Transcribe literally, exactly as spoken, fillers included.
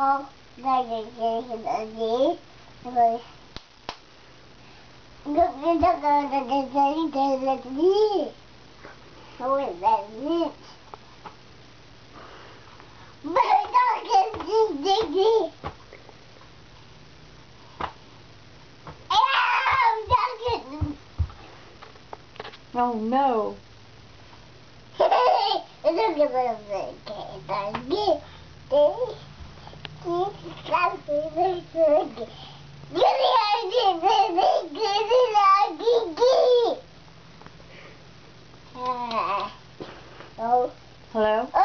Oh, like a day. Look at the day. Oh, is that it? But don't get this diggy. Oh no. Look at the cat. Oh. Hello?